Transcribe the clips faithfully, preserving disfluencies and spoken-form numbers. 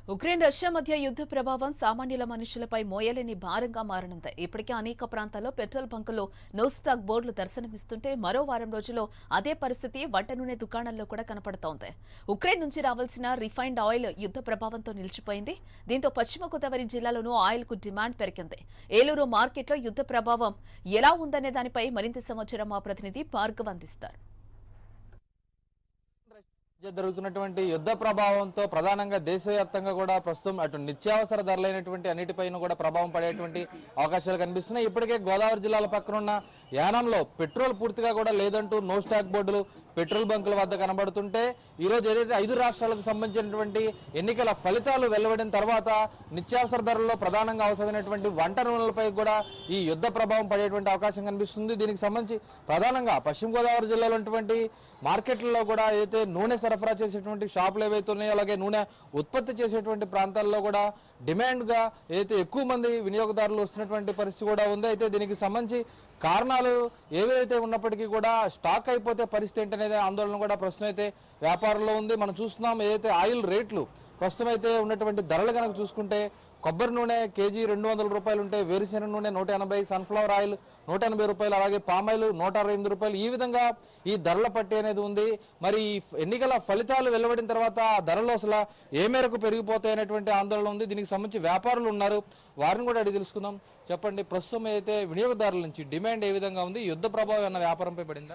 Ukraine Russia మధ్య యుద్ధ ప్రభావం సామాన్యుల మనుషులపై మోయలేని భారంగా మారనుంది. ఇప్పటికే అనేక ప్రాంతాల్లో పెట్రోల్ బంకుల్లో నో స్టాక్ బోర్డులు దర్శనమిస్తుంటే మరో వారం రోజుల్లో అదే పరిస్థితి వంట నూనె దుకాణాల్లో కూడా కనపడుతోంది. ఉక్రెయిన్ నుంచి రావాల్సిన రిఫైన్డ్ ఆయిల్ యుద్ధ ప్రభావంతో నిలిచిపోయింది. దీంతో పశ్చిమ గోదావరి జిల్లాలోనూ ఆయిల్ కు డిమాండ్ పెరిగింది. ఏలూరు మార్కెట్లో యుద్ధ ప్రభావం ఎలా ఉందనే దానిపై మరింత సమాచారం మా ప్రతినిధి భార్గవ్ అందిస్తారు. జరుగుతున్నటువంటి యుద్ధ ప్రభావంతో ప్రధానంగా దేశవ్యాప్తంగా కూడా ప్రస్తుతం అటు నిత్యావసర ధరలైనటువంటి అన్నిటిపైన కూడా ప్రభావం పడేటువంటి అవకాశాలు కనిపిస్తున్నాయి. ఇప్పటికే గోదావరి జిల్లాల పక్కనున్న యానంలో పెట్రోల్ పూర్తిగా కూడా లేదంటూ నో స్టాక్ బోర్డులు పెట్రోల్ బంకుల వద్ద కనబడుతుంటే ఈరోజు ఏదైతే ఐదు రాష్ట్రాలకు సంబంధించినటువంటి ఎన్నికల ఫలితాలు వెలువడిన తర్వాత నిత్యావసర ధరల్లో ప్రధానంగా అవసరమైనటువంటి వంట నూనెలపై కూడా ఈ యుద్ధ ప్రభావం పడేటువంటి అవకాశం కనిపిస్తుంది. దీనికి సంబంధించి ప్రధానంగా పశ్చిమ గోదావరి జిల్లాలో ఉన్నటువంటి మార్కెట్లలో కూడా ఏదైతే నూనె సరఫరా చేసేటువంటి షాపులు ఏవైతే ఉన్నాయో అలాగే నూనె ఉత్పత్తి చేసేటువంటి ప్రాంతాల్లో కూడా డిమాండ్గా ఏదైతే ఎక్కువ మంది వినియోగదారులు వస్తున్నటువంటి పరిస్థితి కూడా ఉంది. అయితే దీనికి సంబంధించి కారణాలు ఏవైతే ఉన్నప్పటికీ కూడా స్టాక్ అయిపోతే పరిస్థితి ఏంటనేది ఆందోళన కూడా ప్రస్తుతం అయితే వ్యాపారంలో ఉంది. మనం చూస్తున్నాం ఏదైతే ఆయిల్ రేట్లు ప్రస్తుతం అయితే ఉన్నటువంటి ధరలు కనుక చూసుకుంటే కొబ్బరి నూనె కేజీ రెండు వందల రూపాయలు ఉంటే వేరుశెనగ నూనె నూట ఎనభై సన్ఫ్లవర్ ఆయిల్ నూట ఎనభై రూపాయలు అలాగే పామాయిల్ నూట అరవై ఎనిమిది రూపాయలు ఈ విధంగా ఈ ధరల పట్టి అనేది ఉంది. మరి ఎన్నికల ఫలితాలు వెలువడిన తర్వాత ఆ ధరలు అసలు ఏ మేరకు పెరిగిపోతాయి అనేటువంటి ఆందోళన ఉంది. దీనికి సంబంధించి వ్యాపారులు ఉన్నారు, వారిని కూడా అడిగి తెలుసుకుందాం. చెప్పండి, ప్రస్తుతం అయితే వినియోగదారుల నుంచి డిమాండ్ ఏ విధంగా ఉంది? యుద్ధ ప్రభావం ఏమన్నా వ్యాపారంపై పడిందా?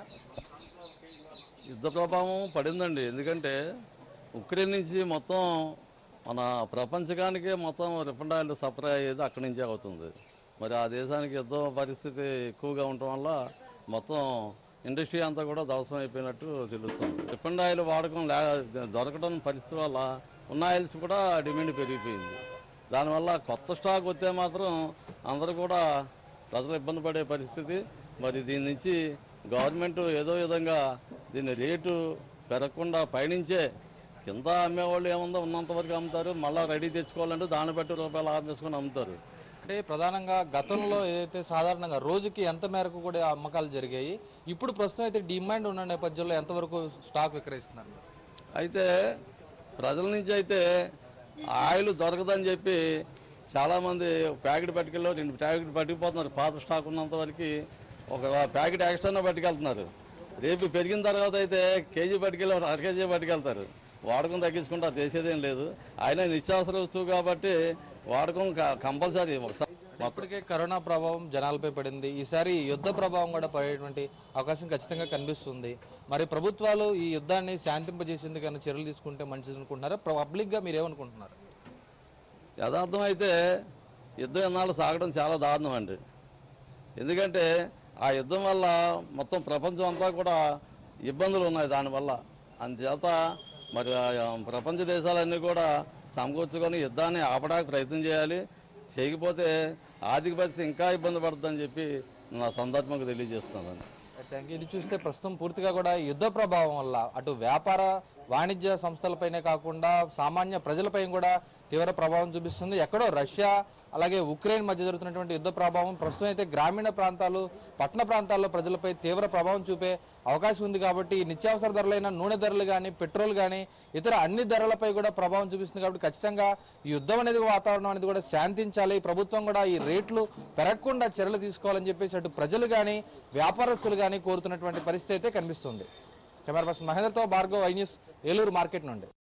యుద్ధ ప్రభావం పడిందండి. ఎందుకంటే ఉక్రెయిన్ నుంచి మొత్తం మన ప్రపంచకానికే మొత్తం రిఫైండ్ ఆయిల్ సప్లై అయ్యేది అక్కడి నుంచే అవుతుంది. మరి ఆ దేశానికి యుద్ధ పరిస్థితి ఎక్కువగా ఉండటం వల్ల మొత్తం ఇండస్ట్రీ అంతా కూడా ధ్వంసం అయిపోయినట్టు తెలుస్తుంది. రిఫైండ్ ఆయిల్ వాడకం లే దొరకడం పరిస్థితి వల్ల ఉన్న ఆయిల్స్ కూడా డిమాండ్ పెరిగిపోయింది. దానివల్ల కొత్త స్టాక్ వస్తే మాత్రం అందరూ కూడా ప్రజలు ఇబ్బంది పడే పరిస్థితి. మరి దీని నుంచి గవర్నమెంట్ ఏదో విధంగా దీని రేటు పెరగకుండా పైనుంచే కింద అమ్మేవాళ్ళు ఏముందో ఉన్నంత వరకు అమ్ముతారు, మళ్ళీ రెడీ తెచ్చుకోవాలంటే దాన్ని బట్టి రూపాయలు ఆరు చేసుకొని అమ్ముతారు. అంటే ప్రధానంగా గతంలో ఏదైతే సాధారణంగా రోజుకి ఎంత మేరకు కూడా అమ్మకాలు జరిగాయి, ఇప్పుడు ప్రస్తుతం అయితే డిమాండ్ ఉన్న నేపథ్యంలో ఎంతవరకు స్టాక్ విక్రయిస్తున్నారు? అయితే ప్రజల నుంచి అయితే ఆయిల్ దొరకదని చెప్పి చాలామంది ప్యాకెట్ పట్టుకెళ్ళి రెండు ప్యాకెట్ పట్టుకుపోతున్నారు. పాత స్టాక్ ఉన్నంత వరకు ఒక ప్యాకెట్ ఎక్స్ట్రానే పట్టుకెళ్తున్నారు. రేపు పెరిగిన తర్వాత అయితే కేజీ పట్టుకెళ్ళి అర కేజీ పట్టుకెళ్తారు. వాడకం తగ్గించుకుంటే అది చేసేదేం లేదు. ఆయన నిత్యావసర వస్తువు కాబట్టి వాడకం కంపల్సరీ. ఒకసారి ఇప్పటికే కరోనా ప్రభావం జనాలపై పడింది, ఈసారి యుద్ధ ప్రభావం కూడా పడేటువంటి అవకాశం ఖచ్చితంగా కనిపిస్తుంది. మరి ప్రభుత్వాలు ఈ యుద్ధాన్ని శాంతింపజేసేందుకు చర్యలు తీసుకుంటే మంచిది అనుకుంటున్నారా? పబ్లిక్గా మీరేమనుకుంటున్నారు? యథార్థం అయితే యుద్ధం ఎన్నాళ్ళు సాగడం చాలా దారుణం అండి. ఎందుకంటే ఆ యుద్ధం వల్ల మొత్తం ప్రపంచం అంతా కూడా ఇబ్బందులు ఉన్నాయి దానివల్ల. అందుచేత మరి ప్రపంచ దేశాలన్నీ కూడా సమకూర్చుకొని యుద్ధాన్ని ఆపడానికి ప్రయత్నం చేయాలి. చేయకపోతే ఆర్థిక పరిస్థితి ఇంకా ఇబ్బంది పడుతుందని చెప్పి నా సందర్భంగా తెలియజేస్తున్నాను. Thank you. ఇది చూస్తే ప్రస్తుతం పూర్తిగా కూడా యుద్ధ ప్రభావం వల్ల అటు వ్యాపార వాణిజ్య సంస్థలపైనే కాకుండా సామాన్య ప్రజలపై కూడా తీవ్ర ప్రభావం చూపిస్తుంది. ఎక్కడో రష్యా అలాగే ఉక్రెయిన్ మధ్య జరుగుతున్నటువంటి యుద్ధ ప్రభావం ప్రస్తుతం అయితే గ్రామీణ ప్రాంతాలు పట్టణ ప్రాంతాల్లో ప్రజలపై తీవ్ర ప్రభావం చూపే అవకాశం ఉంది. కాబట్టి నిత్యావసర ధరలైన నూనె ధరలు కానీ పెట్రోల్ కానీ ఇతర అన్ని ధరలపై కూడా ప్రభావం చూపిస్తుంది. కాబట్టి ఖచ్చితంగా ఈ యుద్ధం అనేది వాతావరణం అనేది కూడా శాంతించాలి. ప్రభుత్వం కూడా ఈ రేట్లు పెరగకుండా చర్యలు తీసుకోవాలని చెప్పేసి అటు ప్రజలు కానీ వ్యాపారస్తులు కానీ కోరుతున్నటువంటి పరిస్థితి అయితే కనిపిస్తుంది. కెమెరా పర్సన్ మహేంద్రతో Bhargav, I news, Eluru market నుండి.